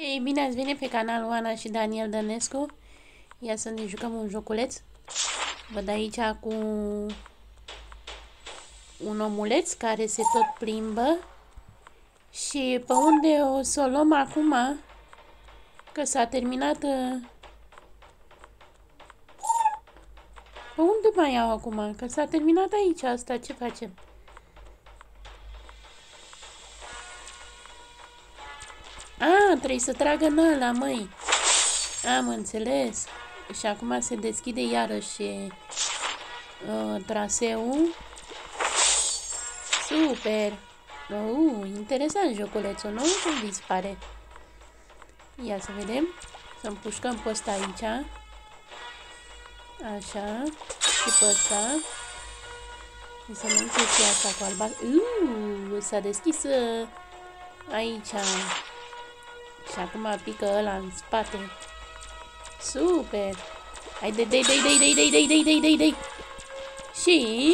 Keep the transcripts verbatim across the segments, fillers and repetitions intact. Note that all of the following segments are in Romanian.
Ei, bine ați venit pe canalul Ana și Daniel Dănescu. Ia să ne jucăm un joculeț. Văd aici cu un omuleț care se tot plimbă. Și pe unde o să o luăm acum? Că s-a terminat... Pe unde mai iau acum? Că s-a terminat aici asta. Ce facem? A, trebuie să tragă în ăla, măi. Am înțeles. Și acum se deschide iarăși uh, traseul. Super. Uh, interesant joculețul, nu? Cum vi se pare? Ia să vedem. Să împușcăm pe ăsta aici. Așa. Și pe ăsta. Și să luăm chestia asta cu albastru. Uh, s-a deschis uh, aici. Și acum pică ăla în spate. Super! Haide, dai, dai, dai, dai, dai, dai, dai, dai, dai, dai. Și...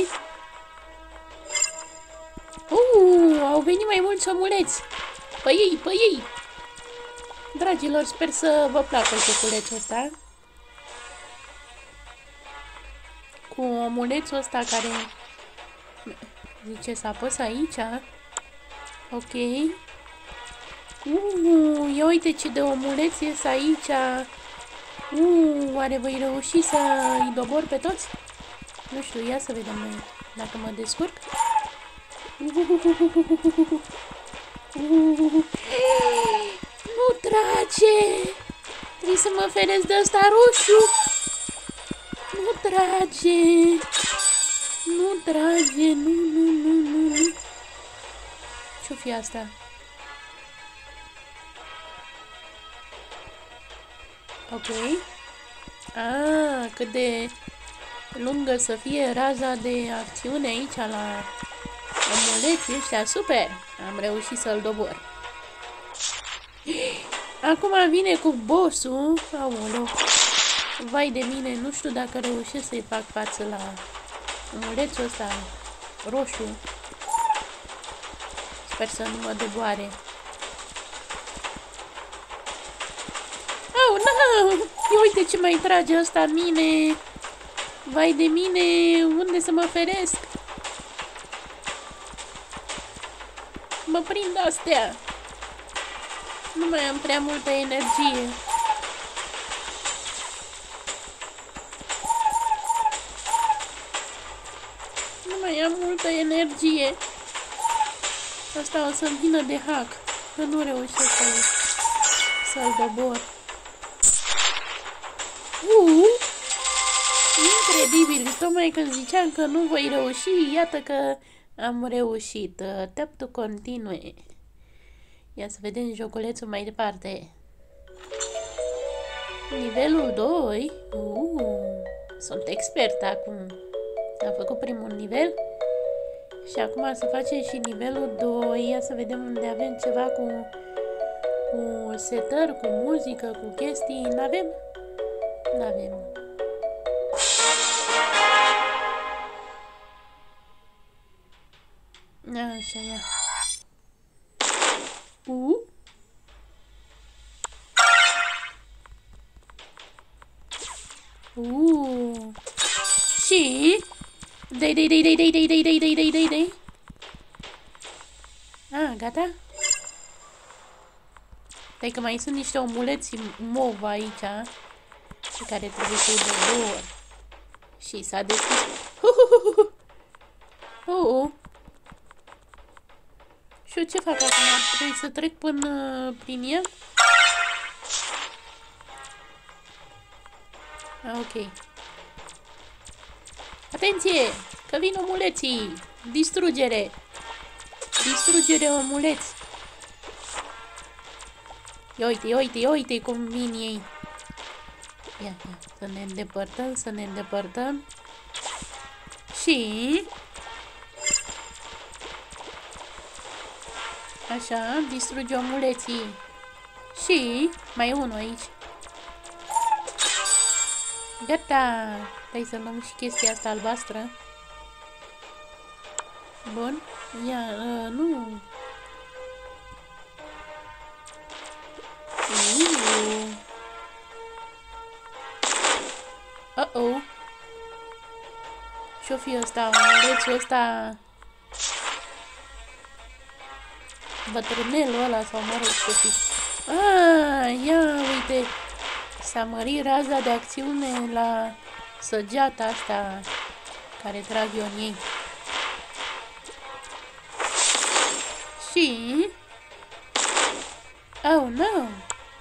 Uuu, au venit mai mulți omuleți. Pe ei, pe ei. Dragilor, sper să vă placă joculețul ăsta. Cu omulețul ăsta care... Zice să apăs aici. Ok. Uuu, ia uite ce de omuleț ies aici. Uuu, oare voi reuși să-i dobor pe toți? Nu știu, ia să vedem dacă mă descurc. Uhuhuhuhuhuhuhuhu. Uhuhuhu. Nu trage! Trebuie să mă feresc de ăsta roșu. Nu trage! Nu trage! Nu, nu, nu, nu, nu. Ce-o fi asta? Ok. Ah, cât de lungă să fie raza de acțiune aici la omuleții ăștia. Super! Am reușit să-l dobor. Acum vine cu boss-ul. Aoleu. Vai de mine, nu știu dacă reușesc să-i fac față la omulețul ăsta roșu. Sper să nu mă doboare. Oh, no! Ia uite ce mai trage ăsta mine. Vai de mine, unde să mă feresc? Mă prind astea. Nu mai am prea multă energie. Nu mai am multă energie. Asta o să-mi vină de hack. Că nu reușesc să-l să-l dobor. Uh, incredibil! Tocmai când ziceam că nu voi reuși, iată că am reușit. Tap to continue. Ia să vedem joculețul mai departe. Nivelul doi. Uh, sunt expert acum. Am făcut primul nivel. Și acum să facem și nivelul doi. Ia să vedem unde avem ceva cu, cu setări, cu muzică, cu chestii. N-avem? N-avem. Așa, ia. Uh. Uh. Și... Dai, dai, dai, dai, dai, dai, dai, dai, dai, dai, dai, dai. Ah, gata? Dai că mai sunt niște omuleți mov aici, pe care trebuie să-i dobor. Și s-a deschis. Uh, uh, uh. Și eu ce fac acum? Trebuie să trec până prin el? Ah, ok. Atenție! Că vin omuleții! Distrugere! Distrugere omuleți! Ia uite, ia uite, ia uite cum vin ei! Ia, ia, să ne îndepărtăm, să ne îndepărtăm. Și... Așa, distruge omuleții. Și... Mai e unul aici. Gata! Hai să luăm și chestia asta albastră. Bun. Ia, uh, nu... Uh. Uh-oh. Ce-o fi ăsta? Omulețul ăsta... Bătrânelul ăla sau mă rog ce-o fi. Ah, ia uite. S-a mărit raza de acțiune la săgeata asta care trag eu în ei. Și... Oh, no!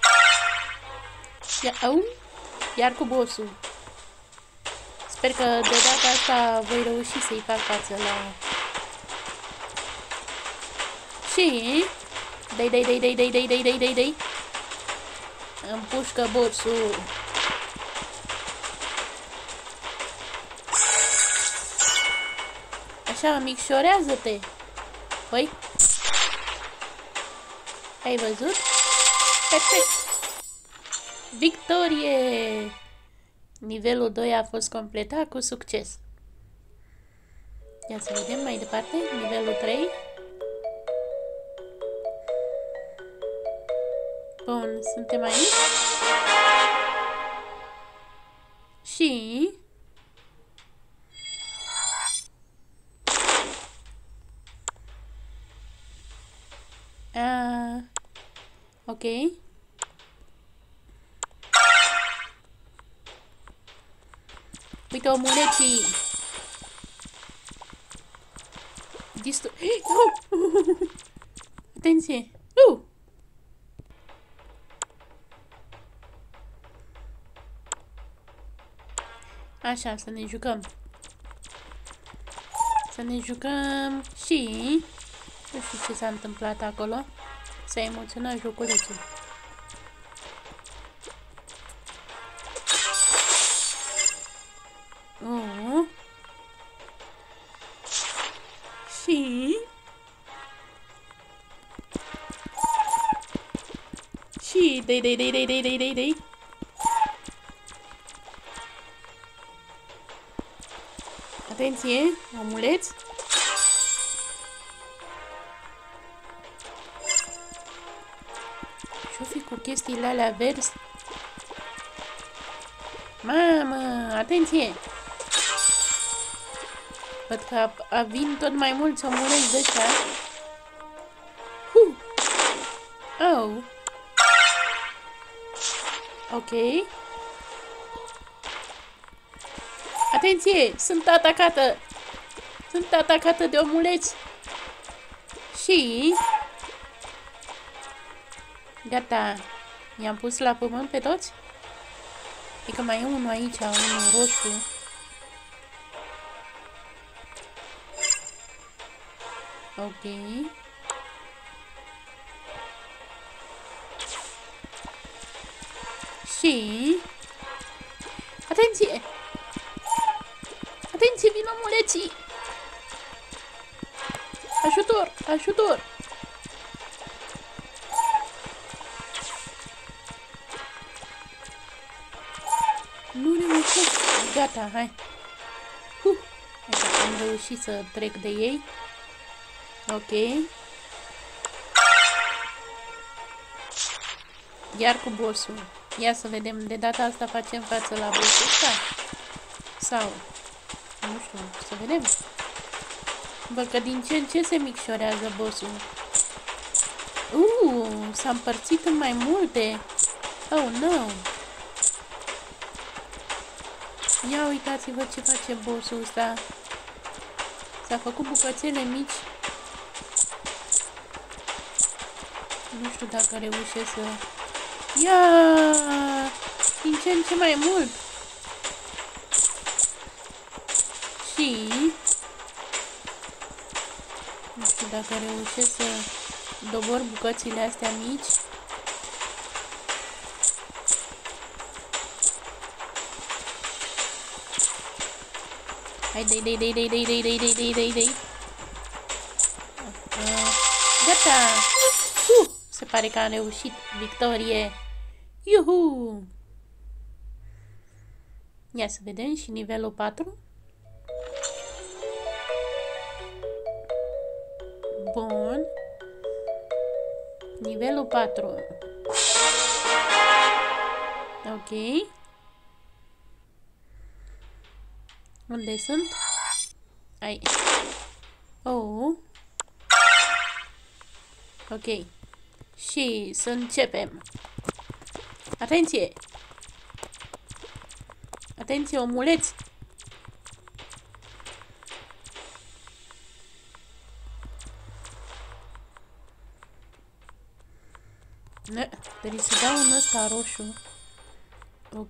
Ia, oh, iar cu bossul. Sper că de data asta voi reuși să-i fac față la... Și... Dai, dai, dai, dai, dai, dai, dai, dai, dai, dai. Împușcă bossul. Așa, micșorează-te. Păi? Ai văzut? Perfect! Victorie! Nivelul doi a fost completat cu succes. Ia să vedem mai departe. Nivelul trei. Bun, suntem aici. Și... Uh, ok. Uite omuleții. Distu... Oh! Atenție! Uh! Așa, să ne jucăm. Să ne jucăm și... Nu știu ce s-a întâmplat acolo. S-a emoționat joculețul. Oh. Și... Și... Dei, dei, dei, dei, dei, dei, dei, dei. Atenție, omuleț. Ce-o fi cu chestiile alea verzi? Mamă, atenție! Văd că vin tot mai mulți omuleți de ăștia. Huh. Oh. Ok. Atenție! Sunt atacată! Sunt atacată de omuleți! Și... Gata! I-am pus la pământ pe toți? E că mai e unul aici, unul roșu. Ok. Și... Atenție! Atenție, vin omuleții! Ajutor! Ajutor! Nu reușesc! Gata, hai! Uh, așa, am reușit să trec de ei. Ok. Iar cu bossul. Ia să vedem, de data asta facem față la bossul ăsta? Sau... Nu știu, să vedem. Bă, că din ce în ce se micșorează bossul. Uuu, s-a împărțit în mai multe. Oh, no. Ia uitați-vă ce face bossul ăsta. S-a făcut bucățele mici. Nu știu dacă reușesc să... Ia! Din ce în ce mai mult. Și... Nu știu dacă reușesc să dobor bucățile astea mici. Hai, dai, dai, dai, dai, dai, dai, dai, dai, dai, dai, dai. Gata! Uh, se pare că am reușit. Victorie! Iuhu! Ia să vedem și nivelul patru. Bun. Nivelul patru. Ok. Unde sunt? Ai. Oh. Ok. Și să începem. Atenție! Atenție, omuleți! Ne, trebuie să dau în ăsta roșu. Ok.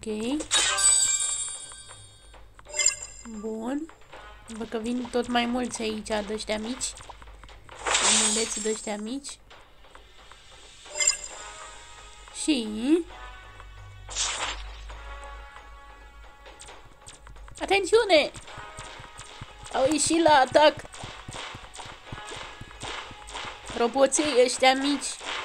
Bun. Văd că vin tot mai mulți aici, de-ăștia mici. Omuleți de-ăștia mici. Și... Atențiune! Au ieșit la atac! Roboței ăștia mici.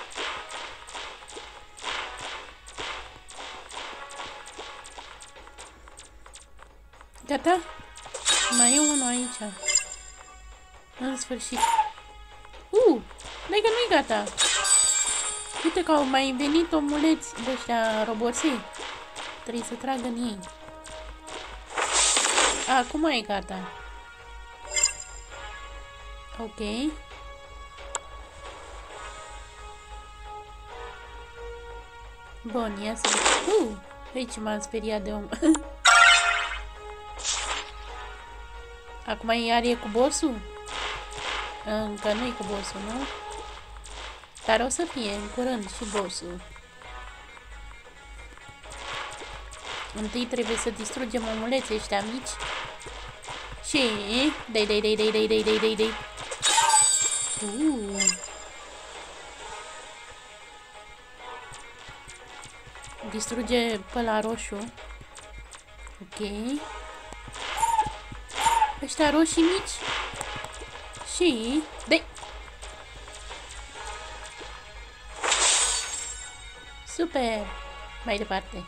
Gata? Mai e unul aici. În sfârșit. Uh! Dai că nu-i gata. Uite că au mai venit omuleți de ăștia roboței. Trebuie să trag în ei. Acum e gata. Ok. Bun, ia să... Uh! Aici m-am speriat de om. Acum iar e cu bossul? Încă nu e cu bossul, nu? Dar o să fie în curând și bossul. Întâi trebuie să distrugem omuleții ăștia mici. Și... Dei, dei, dei, dei, dei, dei, dei, dei, dei. Uh. Distruge pe la roșu. Ok. Ăștia roșii mici. Și... Dei! Super! Mai departe.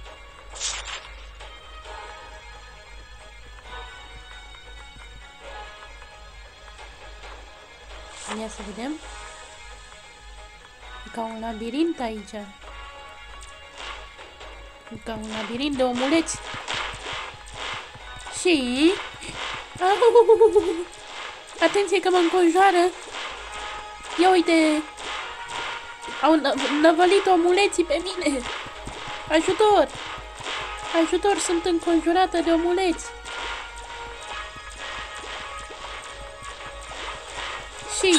Ia să vedem. E ca un labirint aici. E ca un labirint de omuleți. Și... Atenție că mă înconjoară. Ia uite. Au năvălit omuleții pe mine. Ajutor. Ajutor, sunt înconjurată de omuleți. Și...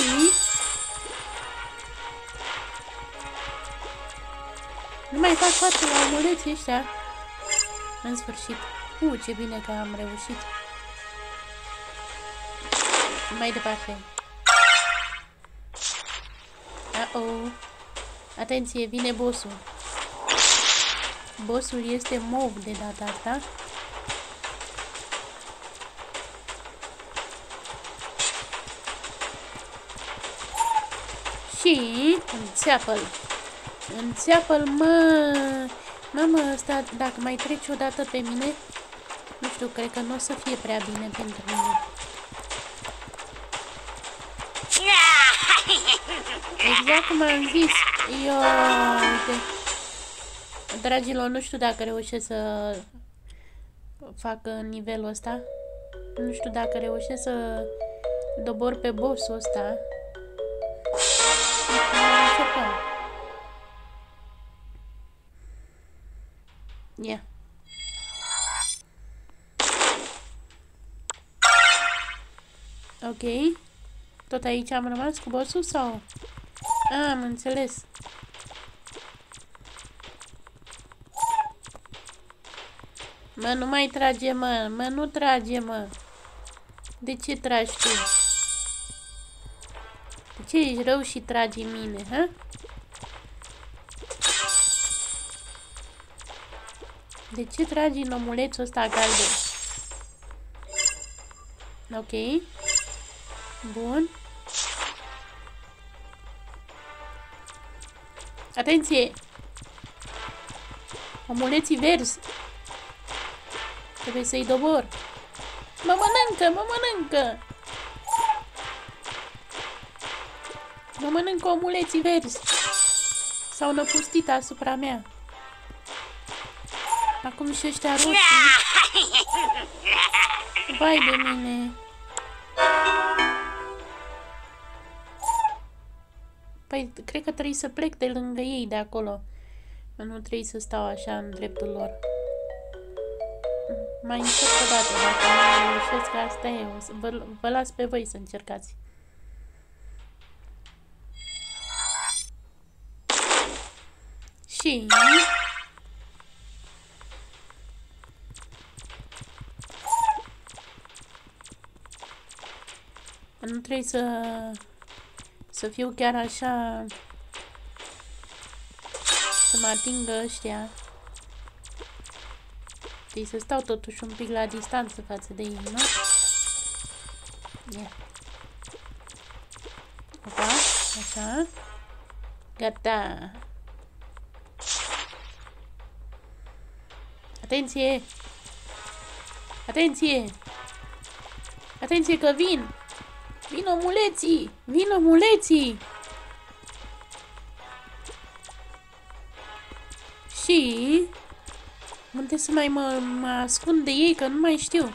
Nu mai fac față la omuleții ăștia. În sfârșit. Uh, ce bine că am reușit. Mai departe. Uh-oh. Atenție, vine bossul. Bossul este mov de data asta. Și înțeapă-l. Înțeapă-l, mă. Mamă, ăsta, dacă mai trece o dată pe mine, nu știu, cred că nu o să fie prea bine pentru mine. Exact cum am zis. Eu, uite. Dragilor, nu știu dacă reușesc să fac nivelul ăsta. Nu știu dacă reușesc să dobor pe bossul ăsta. Ia. Ok. Tot aici am rămas cu bossul sau? Ah, am înțeles. Mă, nu mai trage, mă. Mă, nu trage, mă. De ce tragi tu? De ce ești rău și tragi în mine, ha? De ce tragi în omulețul ăsta galben? Ok. Bun. Atenție! Omuleții verzi. Trebuie să-i dobor. Mă mănâncă, mă mănâncă! Mă mănâncă omuleții verzi. S-au năpustit asupra mea. Acum și ăștia roșii. Vai de mine. Păi, cred că trebuie să plec de lângă ei, de acolo. Nu trebuie să stau așa în dreptul lor. Mai încerc o dată, dacă nu reușesc, asta e. O să vă, vă las pe voi să încercați. Și... nu trebuie să... să fiu chiar așa... să mă atingă ăștia. Trebuie să stau totuși un pic la distanță față de ei, nu? Ia. Opa, așa. Gata. Atenție! Atenție! Atenție că vin! Vin omuleții! Vin omuleții! Și... unde să mai mă, mă ascund de ei, că nu mai știu.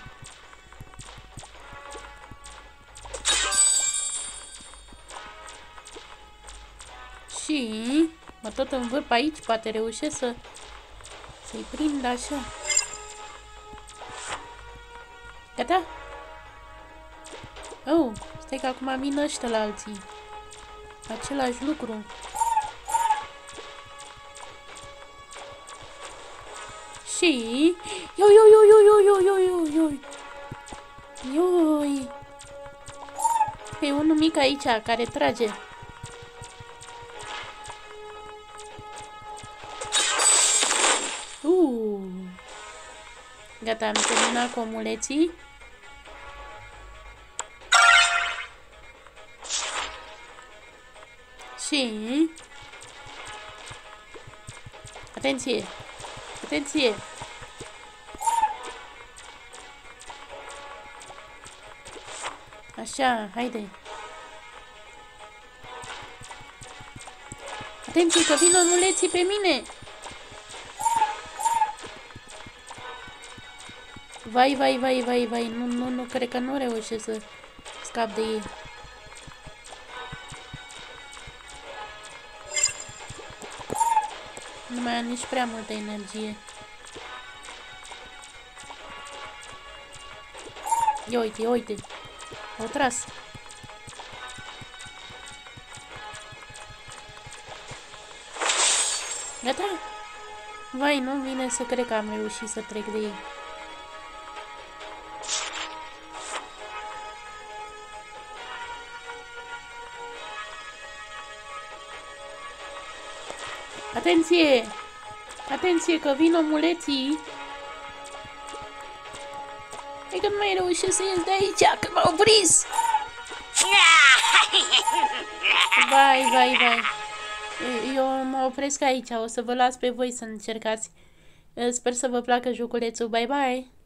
Și... mă tot învârp aici, poate reușesc să... să-i prind așa. Gata? Oh, stai că acum vin ăștia la alții. Același lucru. Și... Ioi, ioi, ioi, ioi, ioi, ioi, ioi, ioi. E unul mic aici care trage. Uh. Gata, am terminat cu omuleții. Și... atenție! Atenție! Așa, haide! Atenție că vin omuleții pe mine! Vai, vai, vai, vai, vai, nu, nu, nu, cred că nu reușesc să scap de ei. Nu mai am nici prea multă energie. Ia uite, ia uite. Au tras. Gata? Vai, nu vine să cred că am reușit să trec de ei. Atenție! Atenție că vin omuleții! E că nu mai reușesc să ies de aici, că m-au prins! Vai, vai, vai! Eu mă opresc aici, o să vă las pe voi să încercați. Sper să vă placă joculețul, bye, bye!